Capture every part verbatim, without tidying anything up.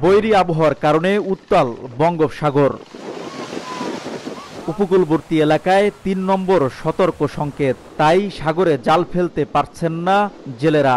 বৈরী আবহাওয়ার কারণে উত্তাল বঙ্গোপসাগর। উপকূলবর্তী এলাকায় তিন নম্বর সতর্ক সংকেত, তাই সাগরে জাল ফেলতে পারছেন না জেলেরা।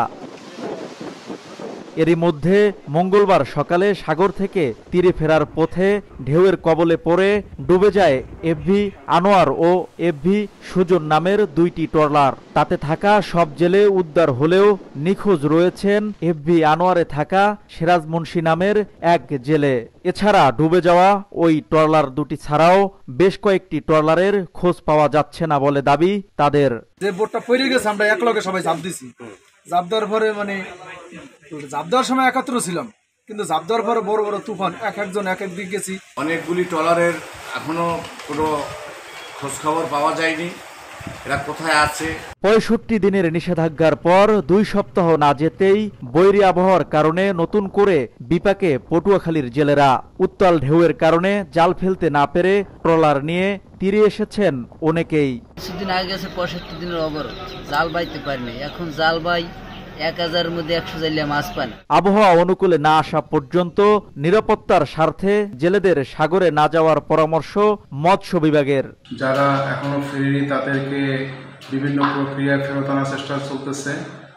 এরই মধ্যে মঙ্গলবার সকালে সাগর থেকে তীরে ফেরার পথে ঢেউয়ের কবলে পড়ে ডুবে যায় এফভি আনোয়ার ও এফভি সুজন নামের দুইটি ট্রলার। তাতে থাকা সব জেলে উদ্ধার হলেও নিখোঁজ রয়েছেন এফভি আনোয়ারে থাকা সিরাজ মুন্সি নামের এক জেলে। এছাড়া ডুবে যাওয়া ওই ট্রলার দুটি ছাড়াও বেশ কয়েকটি ট্রলারের খোঁজ পাওয়া যাচ্ছে না বলে দাবি তাদের। যে বোটটা পড়ে গেছে আমরা একলগে সবাই ঝাঁপ দিছি, ঝাঁপ দেওয়ার পরে মানে ঝাঁপ দেওয়ার সময় একাত্র ছিলাম, কিন্তু ঝাঁপ দেওয়ার পরে বড় বড় তুফান, এক একজন এক এক দিক গেছি। অনেকগুলি ট্রলারের এখনো কোনো খোঁজ খবর পাওয়া যায়নি, এরা কোথায় আছে। পঁয়ষট্টি দিনের নিষেধাজ্ঞার পর দুই সপ্তাহ না যেতেই বৈরী আবহাওয়ার কারণে নতুন করে বিপাকে পটুয়াখালীর জেলেরা। উত্তাল ঢেউয়ের কারণে জাল ফেলতে না পেরে ট্রলার নিয়ে তীরে এসেছেন অনেকেই। কিছুদিন আগে গেছে পঁয়ষট্টি দিনের অবরোধ, জাল বাইতে পারেনি, এখন জাল বাই এক হাজারের মধ্যে একশো জালিয়া মাছ পান। আবহাওয়া অনুকূলে না আসা পর্যন্ত নিরাপত্তার স্বার্থে জেলেদের সাগরে না যাওয়ার পরামর্শ মৎস্য বিভাগের। যারা এখনো ফেরেনি তাদেরকে বিভিন্ন প্রক্রিয়ায় ফেরত আনার চেষ্টা চলতেছে।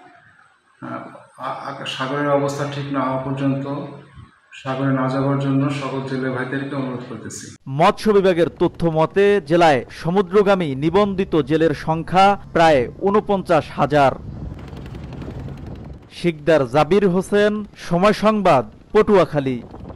সাগরের অবস্থা ঠিক না হওয়া পর্যন্ত সাগরে না যাওয়ার জন্য সকল জেলে ভাইদেরকে অনুরোধ করতেছি। মৎস্য বিভাগের তথ্য মতে জেলায় সমুদ্রগামী নিবন্ধিত জেলের সংখ্যা প্রায় ঊনপঞ্চাশ হাজার। শিকদার জাবির হোসেন, সময় সংবাদ, পটুয়াখালী।